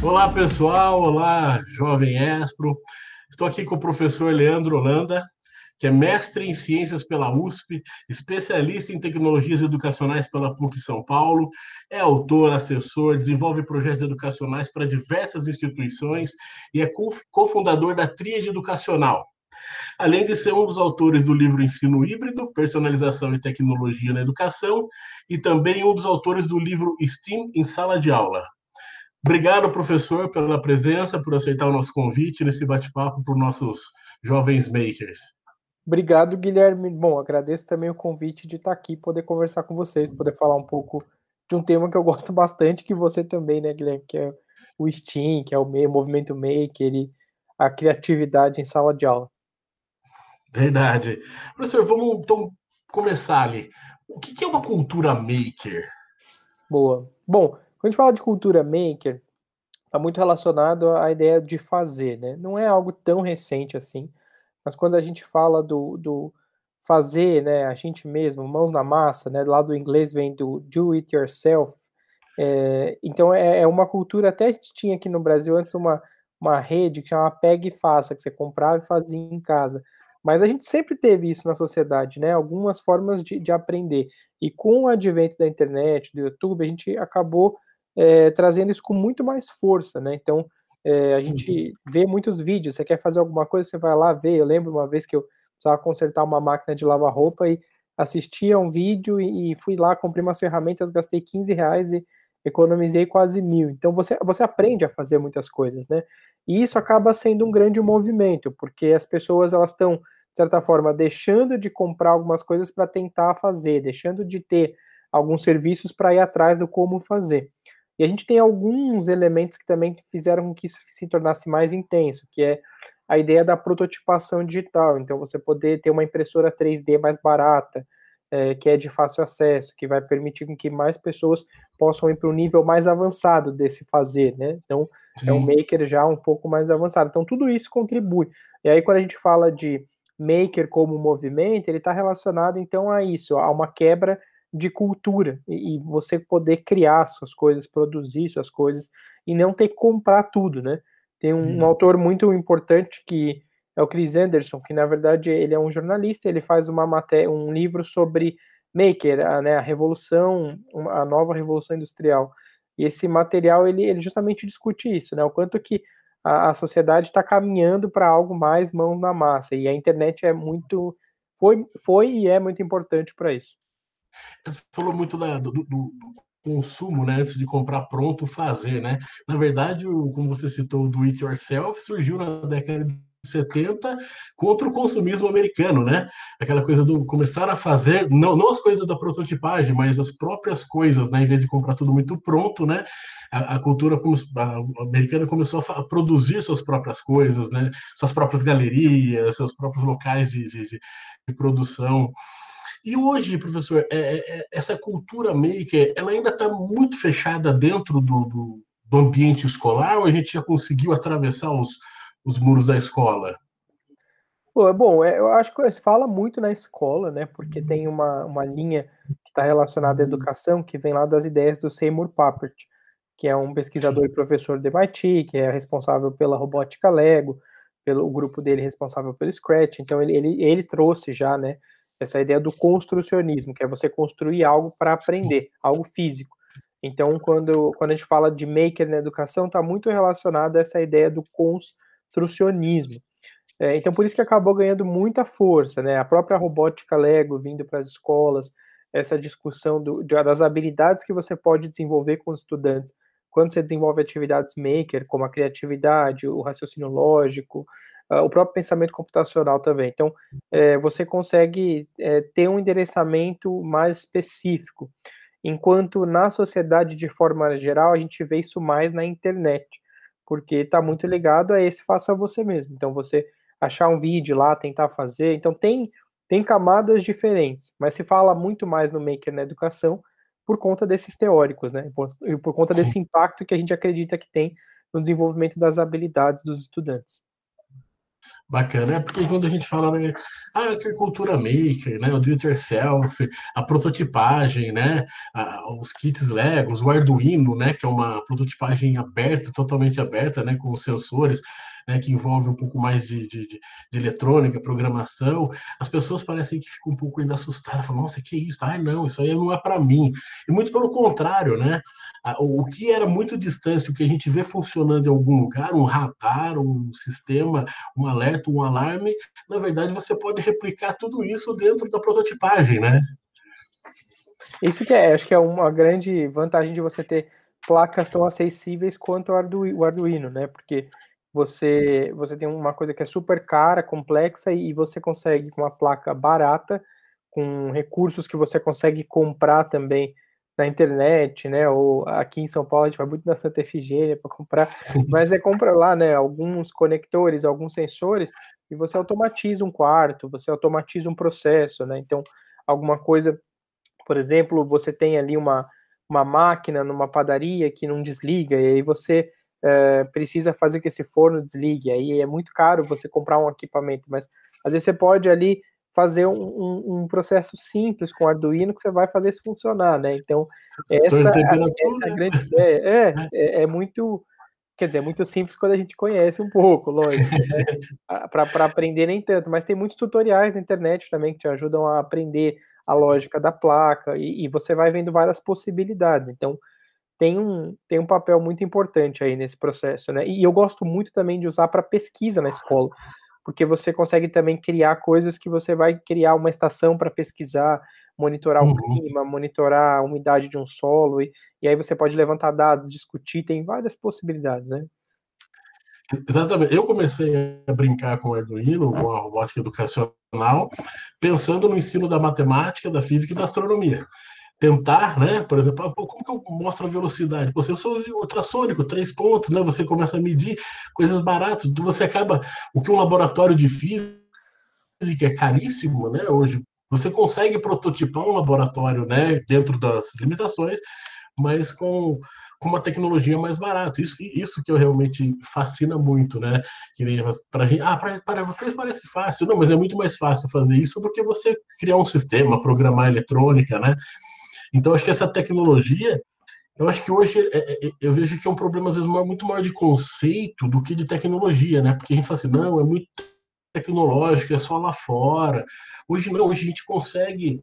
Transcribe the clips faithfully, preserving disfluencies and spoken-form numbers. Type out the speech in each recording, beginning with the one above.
Olá, pessoal. Olá, jovem Espro. Estou aqui com o professor Leandro Holanda, que é mestre em ciências pela U S P, especialista em tecnologias educacionais pela P U C São Paulo, é autor, assessor, desenvolve projetos educacionais para diversas instituições e é cofundador da Tríade Educacional. Além de ser um dos autores do livro Ensino Híbrido, Personalização e Tecnologia na Educação, e também um dos autores do livro STEAM em Sala de Aula. Obrigado, professor, pela presença, por aceitar o nosso convite nesse bate-papo para os nossos jovens makers. Obrigado, Guilherme. Bom, agradeço também o convite de estar aqui, poder conversar com vocês, poder falar um pouco de um tema que eu gosto bastante, que você também, né, Guilherme, que é o STEAM, que é o movimento maker e a criatividade em sala de aula. Verdade. Professor, vamos então começar ali. O que é uma cultura maker? Boa. Bom, quando a gente fala de cultura maker, está muito relacionado à ideia de fazer, né? Não é algo tão recente assim, mas quando a gente fala do, do fazer, né, a gente mesmo, mãos na massa, né, lá do inglês vem do do it yourself, é, então é, é uma cultura, até a gente tinha aqui no Brasil antes uma, uma rede que chamava Pega e Faça, que você comprava e fazia em casa, mas a gente sempre teve isso na sociedade, né, algumas formas de, de aprender, e com o advento da internet, do YouTube, a gente acabou é, trazendo isso com muito mais força, né, então é, a gente vê muitos vídeos, você quer fazer alguma coisa, você vai lá ver, eu lembro uma vez que eu precisava consertar uma máquina de lavar roupa e assisti a um vídeo e, e fui lá, comprei umas ferramentas, gastei quinze reais e economizei quase mil. Então você, você aprende a fazer muitas coisas, né? E isso acaba sendo um grande movimento, porque as pessoas elas estão, de certa forma, deixando de comprar algumas coisas para tentar fazer, deixando de ter alguns serviços para ir atrás do como fazer. E a gente tem alguns elementos que também fizeram com que isso se tornasse mais intenso, que é a ideia da prototipação digital. Então, você poder ter uma impressora três D mais barata, é, que é de fácil acesso, que vai permitir com que mais pessoas possam ir para um nível mais avançado desse fazer, né? Então, Sim. é um maker já um pouco mais avançado. Então, tudo isso contribui. E aí, quando a gente fala de maker como movimento, ele está relacionado, então, a isso, a uma quebra de cultura, e, e você poder criar suas coisas, produzir suas coisas, e não ter que comprar tudo, né? Tem um, um autor muito importante que é o Chris Anderson, que na verdade ele é um jornalista, ele faz uma matéria, um livro sobre maker, a, né, a revolução, a nova revolução industrial. E esse material ele, ele justamente discute isso, né? O quanto que a, a sociedade está caminhando para algo mais mãos na massa. E a internet é muito foi, foi e é muito importante para isso. Você falou muito da, do, do, do consumo, né, antes de comprar pronto, fazer, né? Na verdade, o, como você citou, o do it yourself surgiu na década de setenta contra o consumismo americano, né? Aquela coisa do começar a fazer, não, não as coisas da prototipagem, mas as próprias coisas, né? Em vez de comprar tudo muito pronto, né? A, a cultura a americana começou a, a produzir suas próprias coisas, né? Suas próprias galerias, seus próprios locais de, de, de produção. E hoje, professor, é, é, essa cultura maker, ela ainda está muito fechada dentro do, do, do ambiente escolar ou a gente já conseguiu atravessar os, os muros da escola? Bom, eu acho que se fala muito na escola, né? Porque tem uma, uma linha que está relacionada à educação que vem lá das ideias do Seymour Papert, que é um pesquisador e professor do M I T, que é responsável pela robótica Lego, pelo o grupo dele responsável pelo Scratch. Então ele, ele, ele trouxe já, né, essa ideia do construcionismo, que é você construir algo para aprender, algo físico. Então, quando, quando a gente fala de maker na educação, está muito relacionado a essa ideia do construcionismo. É, então, por isso que acabou ganhando muita força, né? A própria robótica Lego vindo para as escolas, essa discussão do, das habilidades que você pode desenvolver com os estudantes quando você desenvolve atividades maker, como a criatividade, o raciocínio lógico, uh, o próprio pensamento computacional também. Então, é, você consegue é, ter um endereçamento mais específico, enquanto na sociedade, de forma geral, a gente vê isso mais na internet, porque está muito ligado a esse faça você mesmo. Então, você achar um vídeo lá, tentar fazer. Então tem, tem camadas diferentes, mas se fala muito mais no maker na educação por conta desses teóricos, né? E por conta desse impacto que a gente acredita que tem no desenvolvimento das habilidades dos estudantes. Bacana, é porque quando a gente fala, né, ah, agricultura maker, né, o do it yourself, a prototipagem, né, a- os kits Legos, o Arduino, né, que é uma prototipagem aberta, totalmente aberta, né, com os sensores, né, que envolve um pouco mais de, de, de- de eletrônica, programação, as pessoas parecem que ficam um pouco ainda assustadas, falam, nossa, que isso? Ah, não, isso aí não é para mim. E muito pelo contrário, né, a- o que era muito distante, o que a gente vê funcionando em algum lugar, um radar, um sistema, um alerta, um alarme, na verdade você pode replicar tudo isso dentro da prototipagem, né? Isso que é, acho que é uma grande vantagem de você ter placas tão acessíveis quanto o Arduino, o Arduino, né? Porque você, você tem uma coisa que é super cara, complexa, e você consegue com uma placa barata, com recursos que você consegue comprar também na internet, né? Ou aqui em São Paulo a gente vai muito na Santa Efigênia para comprar, mas é compra lá, né? Alguns conectores, alguns sensores, e você automatiza um quarto, você automatiza um processo, né? Então, alguma coisa, por exemplo, você tem ali uma, uma máquina numa padaria que não desliga, e aí você é, precisa fazer que esse forno desligue. Aí é muito caro você comprar um equipamento, mas às vezes você pode ali fazer um, um, um processo simples com Arduino que você vai fazer isso funcionar, né? Então, Estou essa, em acho que essa é a temperatura, grande ideia. É, né? é, é muito, quer dizer, é muito simples quando a gente conhece um pouco, lógico, né? Para aprender nem tanto, mas tem muitos tutoriais na internet também que te ajudam a aprender a lógica da placa e, e você vai vendo várias possibilidades. Então, tem um, tem um papel muito importante aí nesse processo, né? E eu gosto muito também de usar para pesquisa na escola, porque você consegue também criar coisas que você vai criar uma estação para pesquisar, monitorar o Uhum. clima, monitorar a umidade de um solo, e, e aí você pode levantar dados, discutir, tem várias possibilidades, né? Exatamente. Eu comecei a brincar com o Arduino, com a robótica educacional, pensando no ensino da matemática, da física e da astronomia. Tentar, né? Por exemplo, ah, pô, como que eu mostro a velocidade? Pô, sensor ultrassônico, três pontos, né? Você começa a medir coisas baratas. Então você acaba. O que um laboratório de física é caríssimo, né? Hoje você consegue prototipar um laboratório, né? Dentro das limitações, mas com, com uma tecnologia mais barata. Isso, isso que eu realmente fascina muito, né? Que nem pra gente, ah, para vocês parece fácil, não, mas é muito mais fácil fazer isso do que você criar um sistema, programar eletrônica, né? Então, acho que essa tecnologia, eu acho que hoje é, é, eu vejo que é um problema, às vezes, muito maior de conceito do que de tecnologia, né? Porque a gente fala assim, não, é muito tecnológico, é só lá fora. Hoje não, hoje a gente consegue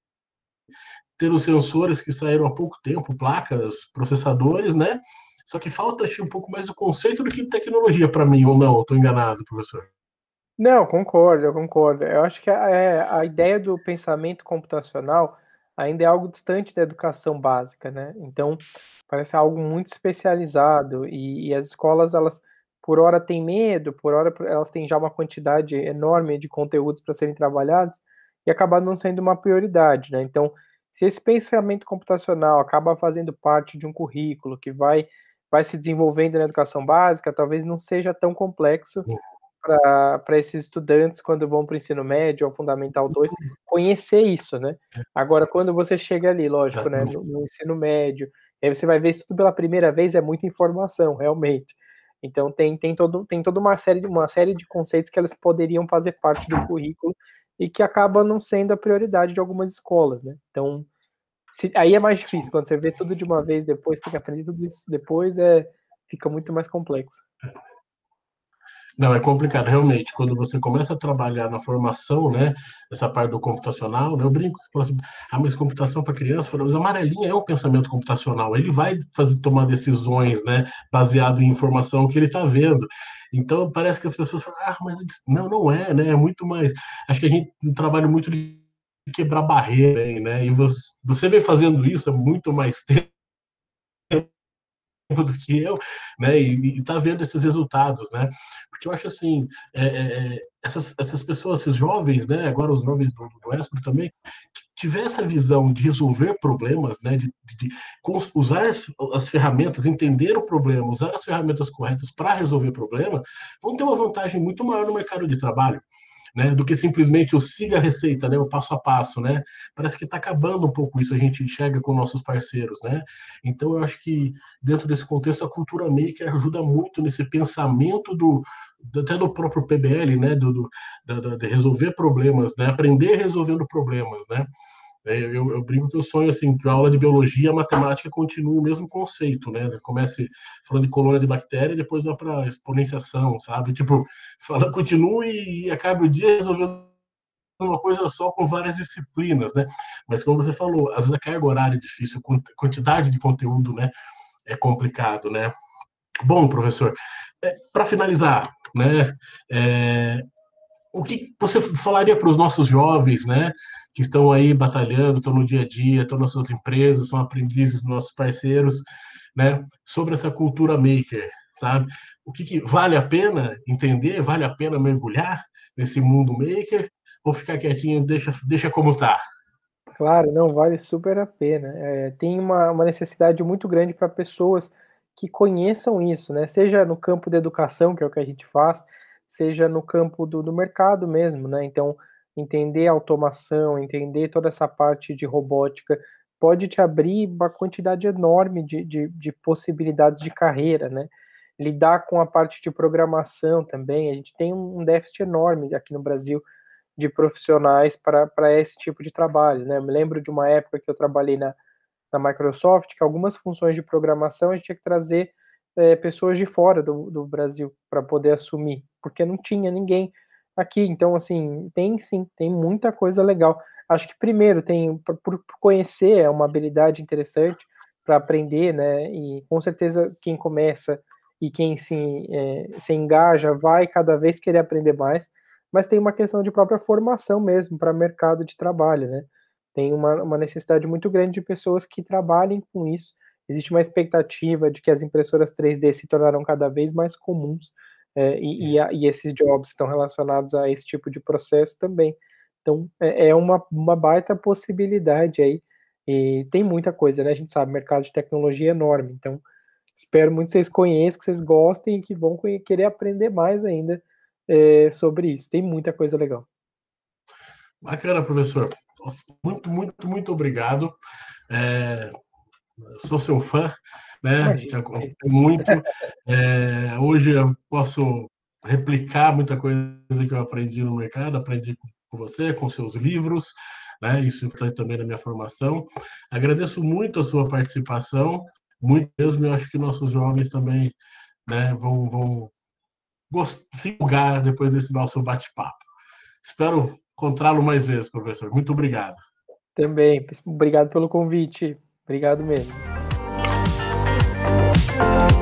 ter os sensores que saíram há pouco tempo, placas, processadores, né? Só que falta acho, um pouco mais do conceito do que de tecnologia para mim, ou não? Estou enganado, professor. Não, concordo, eu concordo. Eu acho que a, é, a ideia do pensamento computacional ainda é algo distante da educação básica, né? Então, parece algo muito especializado e, e as escolas, elas, por hora, têm medo, por hora, elas têm já uma quantidade enorme de conteúdos para serem trabalhados e acaba não sendo uma prioridade, né? Então, se esse pensamento computacional acaba fazendo parte de um currículo que vai, vai se desenvolvendo na educação básica, talvez não seja tão complexo para esses estudantes, quando vão para o ensino médio ou fundamental dois, conhecer isso, né? Agora, quando você chega ali, lógico, né, no, no ensino médio, aí você vai ver isso tudo pela primeira vez, é muita informação, realmente. Então tem, tem, todo, tem toda uma série, de, uma série de conceitos que elas poderiam fazer parte do currículo e que acaba não sendo a prioridade de algumas escolas, né? Então, se, aí é mais difícil, quando você vê tudo de uma vez, depois tem que aprender tudo isso depois, é, fica muito mais complexo. Não, é complicado, realmente. Quando você começa a trabalhar na formação, né, essa parte do computacional, né, eu brinco, assim, ah, mas computação para criança, mas amarelinha é um pensamento computacional. Ele vai fazer tomar decisões, né, baseado em informação que ele está vendo. Então parece que as pessoas falam, ah, mas não, não é, né? É muito mais. Acho que a gente trabalha muito de quebrar barreira, né? E você, você vem fazendo isso há muito mais tempo do que eu, né, e, está vendo esses resultados, né, porque eu acho assim, é, é, essas, essas pessoas, esses jovens, né, agora os jovens do, do Espro também, que tiver essa visão de resolver problemas, né, de, de, de usar as, as, ferramentas, entender o problema, usar as ferramentas corretas para resolver problemas, vão ter uma vantagem muito maior no mercado de trabalho. né, do que simplesmente o siga a receita, né, o passo a passo, né? Parece que está acabando um pouco isso, a gente enxerga com nossos parceiros, né? Então eu acho que dentro desse contexto a cultura maker ajuda muito nesse pensamento do até do próprio P B L, né, do, do da, de resolver problemas, né, aprender resolvendo problemas, né? Eu, eu, eu brinco que eu sonho assim que a aula de biologia, a matemática continue o mesmo conceito, né? Comece falando de colônia de bactéria, e depois vai para exponenciação, sabe? Tipo, fala, continue e acabe o dia resolvendo uma coisa só com várias disciplinas, né? Mas como você falou, às vezes a carga horária é difícil, a quantidade de conteúdo, né, é complicado, né? Bom, professor, é, para finalizar, né, é, o que você falaria para os nossos jovens, né, que estão aí batalhando, estão no dia a dia, estão nas suas empresas, são aprendizes dos nossos parceiros, né, sobre essa cultura maker, sabe? O que, que vale a pena entender, vale a pena mergulhar nesse mundo maker ou ficar quietinho, deixa, deixa como tá? Claro, não, vale super a pena. É, tem uma, uma necessidade muito grande para pessoas que conheçam isso, né? Seja no campo da educação, que é o que a gente faz, seja no campo do, do mercado mesmo, né? Então, entender automação, entender toda essa parte de robótica, pode te abrir uma quantidade enorme de, de, de possibilidades de carreira, né? Lidar com a parte de programação também, a gente tem um déficit enorme aqui no Brasil de profissionais para esse tipo de trabalho, né? Eu me lembro de uma época que eu trabalhei na, na Microsoft, que algumas funções de programação a gente tinha que trazer é, pessoas de fora do, do Brasil para poder assumir, porque não tinha ninguém aqui. Então, assim, tem sim, tem muita coisa legal. Acho que primeiro tem, por conhecer, é uma habilidade interessante para aprender, né? E com certeza quem começa e quem se, é, se engaja vai cada vez querer aprender mais, mas tem uma questão de própria formação mesmo para mercado de trabalho, né? Tem uma, uma necessidade muito grande de pessoas que trabalhem com isso. Existe uma expectativa de que as impressoras três D se tornarão cada vez mais comuns, é, e, e, a, e esses jobs estão relacionados a esse tipo de processo também. Então, é, é uma, uma baita possibilidade aí, e tem muita coisa, né? A gente sabe, o mercado de tecnologia é enorme, então espero muito que vocês conheçam, que vocês gostem e que vão querer aprender mais ainda é, sobre isso. Tem muita coisa legal. Bacana, professor. Nossa, muito, muito, muito obrigado. É, sou seu fã, né? Te Imagina. acompanho muito. É, hoje eu posso replicar muita coisa que eu aprendi no mercado, aprendi com você, com seus livros, né? Isso foi também na minha formação. Agradeço muito a sua participação, muito mesmo. Eu acho que nossos jovens também, né, vão, vão se empolgar depois desse nosso bate-papo. Espero encontrá-lo mais vezes, professor. Muito obrigado. Também. Obrigado pelo convite. Obrigado mesmo.